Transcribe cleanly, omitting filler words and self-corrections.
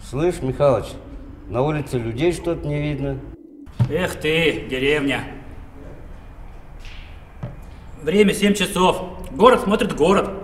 Слышь, Михалыч, на улице людей что-то не видно. Эх ты, деревня. Время 7 часов. Город смотрит город.